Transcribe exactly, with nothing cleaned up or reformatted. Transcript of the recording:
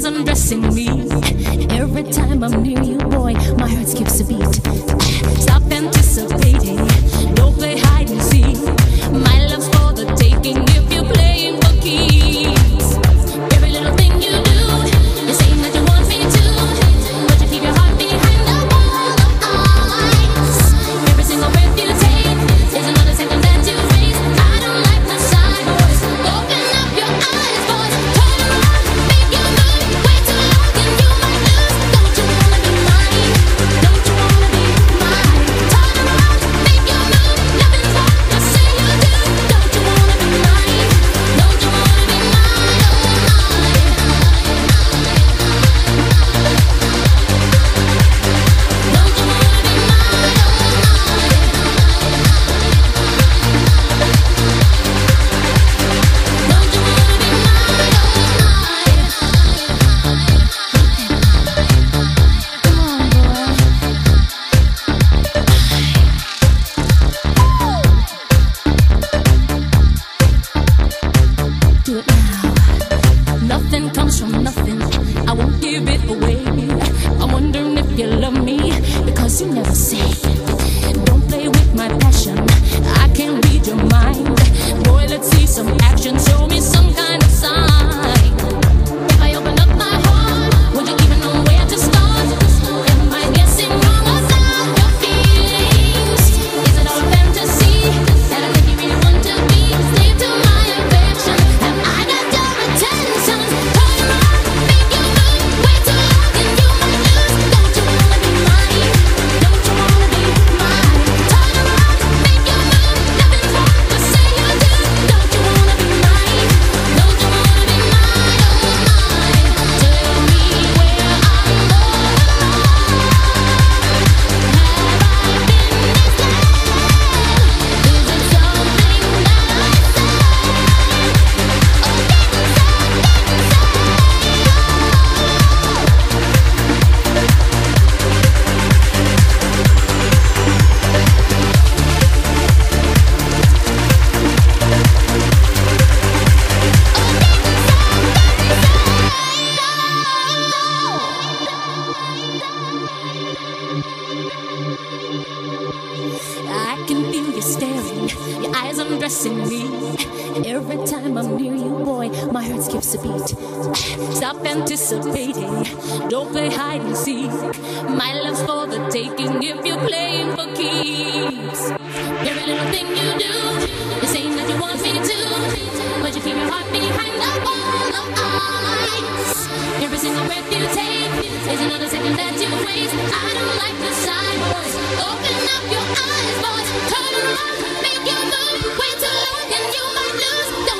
eyes undressing me. Every time I'm near you, boy, my heart skips a beat. Stop anticipating, don't play hide and seek. My love's for the taking if you're playing for keeps. Every little thing you do, you're saying that you want me to, but you keep your heart behind the wall of ice. Every single breath you take is another second that you waste. I don't like the side, boys. Open up your eyes, boys. Turn around, make your move. Way too long and you might lose. Don't you wanna be mine? Don't you wanna be mine? Turn around, make your move. Nothing's wrong, just say you do. Don't you wanna be mine? Don't you wanna be mine? Don't you wanna be mine? Don't you wanna be Do it now. Nothing comes from nothing. I won't give it away. I'm wondering if you love me because you never say. Don't play with my passion. I can't read your mind. Boy, let's see some action. Show me some kind of sign. If I open up my heart, would you even know where to start? Am I guessing wrong about your feelings? Is it all a fantasy that I think you really want to be? Slave to my affection. Have I got your attention? Turn around, make your move. Way too long and you might lose. Don't you wanna be mine? Don't you wanna be mine? Turn around, make your move. Nothing's wrong, just say you do. Don't you wanna be mine? Don't you wanna be mine? Tell me where I'm going. Have I been misled? Is it something that I I can feel you staring, your eyes undressing me. Every time I'm near you, boy, my heart skips a beat. Stop anticipating, don't play hide and seek. My love's for the taking if you're playing for keeps. Every little thing you do, you're saying that you want me to, but you keep your heart behind the wall of ice. Every single breath you take is another second that you waste. I don't like the side, boys. Open up your eyes, boys. Turn around, make your move. Way too long and you might lose.